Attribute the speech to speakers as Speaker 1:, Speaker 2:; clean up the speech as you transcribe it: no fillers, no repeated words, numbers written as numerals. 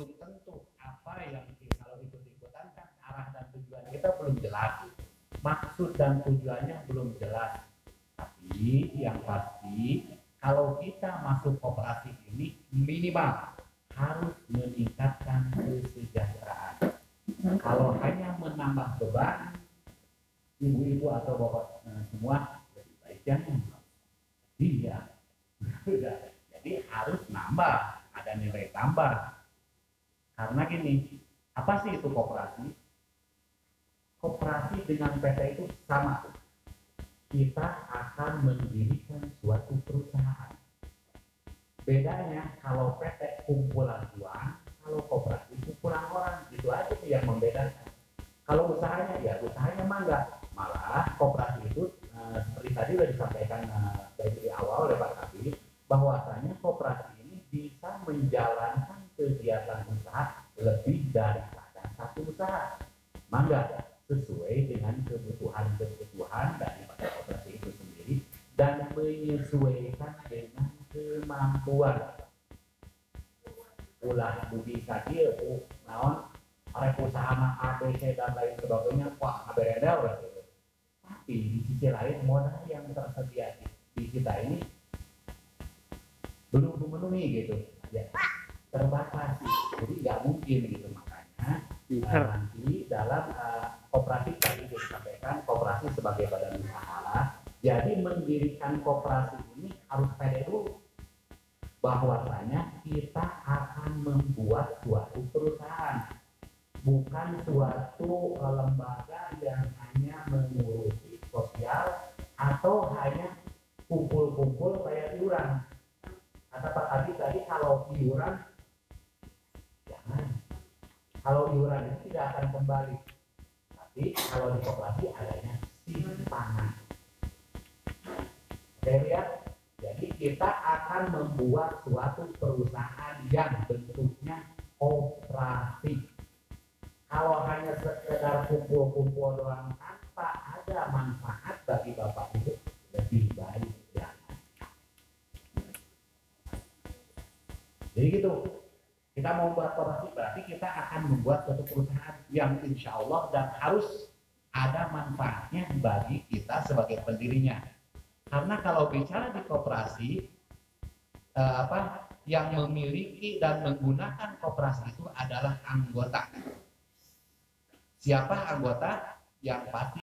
Speaker 1: belum tentu apa yang kalau ikut-ikutan kan arah dan tujuan kita belum jelas, maksud dan tujuannya belum jelas. Tapi yang pasti kalau kita masuk koperasi ini minimal harus meningkatkan kesejahteraan. Kalau hanya menambah beban, ibu-ibu atau bapak semua lebih baik jangan. Iya, jadi harus nambah, ada nilai tambah. Karena gini, apa sih itu koperasi? Koperasi dengan PT itu sama. Kita akan mendirikan suatu perusahaan. Bedanya kalau PT kumpulan uang, kalau koperasi kumpulan orang, itu aja sih yang membedakan. Kalau usahanya ya usahanya malah koperasi itu seperti tadi sudah disampaikan dari awal oleh Pak Kabir, bahwasanya koperasi ini bisa menjalankan kegiatan usaha lebih daripada satu usaha. Mangga sesuai dengan kebutuhan daripada koperasi itu sendiri dan menyesuaikan dengan kemampuan. Ulah budi tadi naon oleh usaha ABC dan lain sebagainya, wah beredar gitu. Tapi di sisi lain modal yang tersedia di kita ini belum memenuhi gitu, ya terbatas, jadi nggak mungkin gitu. Makanya nanti dalam koperasi tadi disampaikan koperasi sebagai badan usaha, jadi mendirikan koperasi ini harus pede dulu bahwasanya kita akan membuat suatu perusahaan, bukan suatu lembaga yang hanya mengurusi sosial atau hanya kumpul-kumpul bayar iuran. Kata Pak Adi tadi kalau iuran jangan, kalau iuran itu tidak akan kembali. Tapi kalau di koperasi adanya simpanan. Oke ya, jadi kita akan membuat suatu perusahaan yang bentuknya koperasi. Kalau hanya sekedar kumpul-kumpul doang tanpa ada manfaat bagi Bapak Ibu, lebih baik jangan. Jadi gitu, kita mau buat koperasi berarti kita akan membuat suatu perusahaan yang insya Allah dan harus ada manfaatnya bagi kita sebagai pendirinya. Karena kalau bicara di koperasi, yang memiliki dan menggunakan koperasi itu adalah anggota. Siapa anggota? Yang pasti